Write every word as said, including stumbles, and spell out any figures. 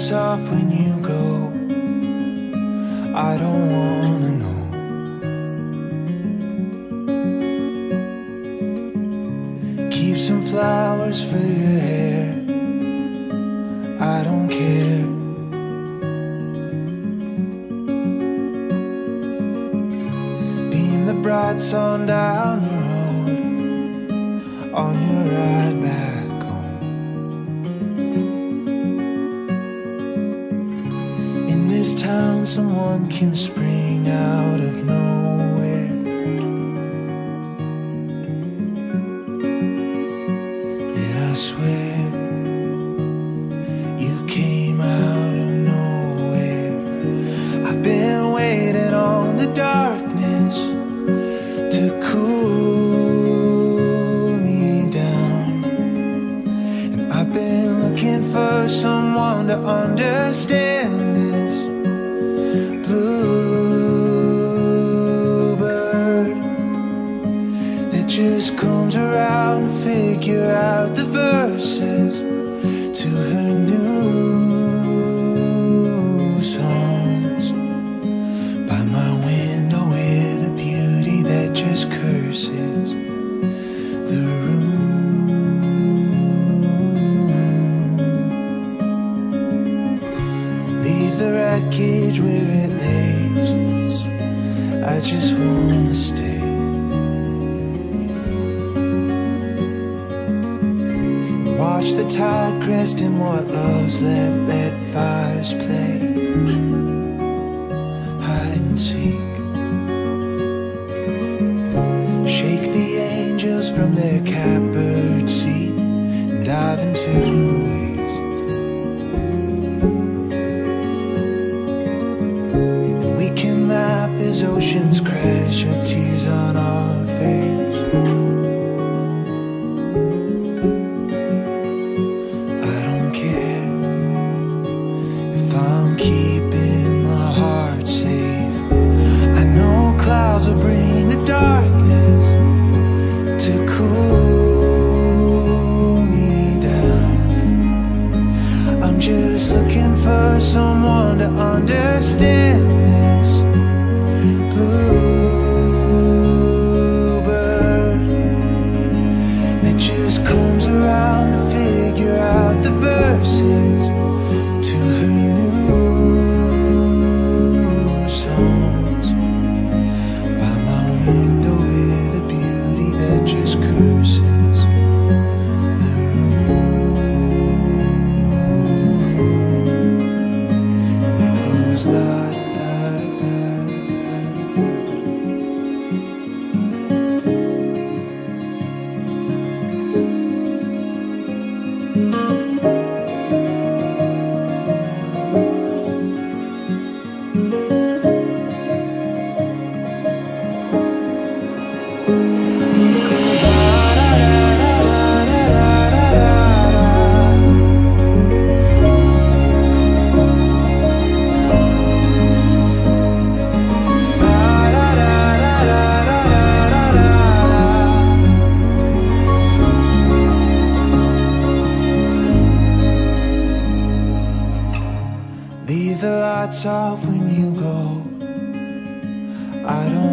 lights off when you go. I don't wanna know. Keep some flowers for your hair, I don't care. Beam the bright sun down the road on your ride back home. In this town someone can spring out of nowhere. And I swear you came out of nowhere. I've been waiting on the darkness to cool me down, and I've been looking for someone to understand this. Bluebird that just comes around to figure out the verses to her new songs. By my window with a beauty that just curses the room. Leave the wreckage where it lays, I just wanna stay. Watch the tide crest and what love's left, let fires play hide and seek. Shake the angels from their catbird seat and dive into the waves. And we can laugh as oceans crash, your tears on our face. I'm keeping my heart safe. I know clouds will bring the darkness to cool me down. I'm just looking for someone to understand this. Bluebird that just comes around to figure out the verses to her new songs. By my window with a beauty that just curses the room. It goes la da da Leave the lights off when you go. I don't